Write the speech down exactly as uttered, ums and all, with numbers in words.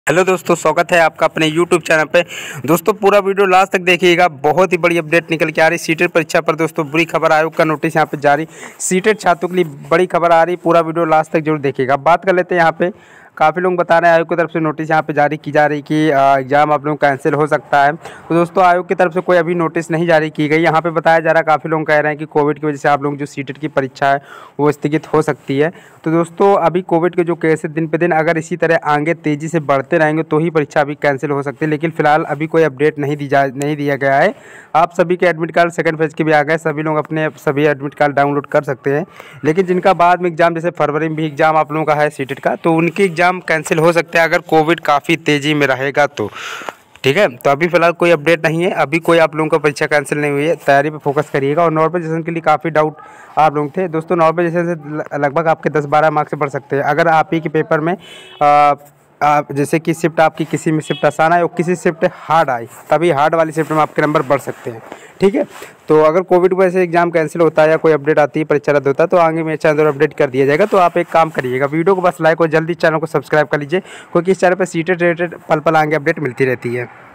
Hello दोस्तों, स्वागत है आपका अपने यूट्यूब चैनल पे। दोस्तों पूरा वीडियो लास्ट तक देखिएगा, बहुत ही बड़ी अपडेट निकल के आ रही सीटेट परीक्षा पर। दोस्तों बुरी खबर, आयोग का नोटिस यहाँ पे जारी, सीटेट छात्रों के लिए बड़ी खबर आ रही। पूरा वीडियो लास्ट तक जरूर देखिएगा। बात कर लेते हैं यहाँ पे, काफ़ी लोग बता रहे हैं आयोग की तरफ से नोटिस यहाँ पे जारी की जा रही कि एग्ज़ाम आप लोगों का कैंसिल हो सकता है। तो दोस्तों आयोग की तरफ से कोई अभी नोटिस नहीं जारी की गई। यहाँ पे बताया जा रहा है, काफ़ी लोग कह रहे हैं कि कोविड की वजह से आप लोग जो सीटेट की परीक्षा है वो स्थगित हो सकती है। तो दोस्तों अभी कोविड के जो केसेस दिन पे दिन अगर इसी तरह आगे तेज़ी से बढ़ते रहेंगे तो ही परीक्षा अभी कैंसिल हो सकती है। लेकिन फिलहाल अभी कोई अपडेट नहीं दी जा नहीं दिया गया है। आप सभी के एडमिट कार्ड सेकंड फेज के भी आ गए, सभी लोग अपने सभी एडमिट कार्ड डाउनलोड कर सकते हैं। लेकिन जिनका बाद में एग्जाम, जैसे फरवरी में भी एग्जाम आप लोगों का है सीटेट का, तो उनके एग्जाम कैंसिल हो सकते हैं अगर कोविड काफ़ी तेज़ी में रहेगा तो। ठीक है, तो अभी फिलहाल कोई अपडेट नहीं है, अभी कोई आप लोगों का परीक्षा कैंसिल नहीं हुई है। तैयारी पे फोकस करिएगा। और नॉर्मलाइजेशन के लिए काफ़ी डाउट आप लोग थे। दोस्तों नॉर्मलाइजेशन से लगभग आपके दस बारह मार्क्स से बढ़ सकते हैं अगर आप ही के पेपर में आ, आप जैसे कि शिफ्ट आपकी किसी में शिफ्ट आसान आए और किसी शिफ्ट हार्ड आए, तभी हार्ड वाली शिफ्ट में आपके नंबर बढ़ सकते हैं। ठीक है, तो अगर कोविड की वजह से एग्जाम कैंसिल होता है या कोई अपडेट आती है, परीक्षा रद्द होता है, तो आगे मेरे चैनल पर अपडेट कर दिया जाएगा। तो आप एक काम करिएगा, वीडियो को बस लाइक और जल्दी चैनल को सब्सक्राइब कर लीजिए, क्योंकि इस चैनल पर सीटेट रिलेटेड पल पल आगे अपडेट मिलती रहती है।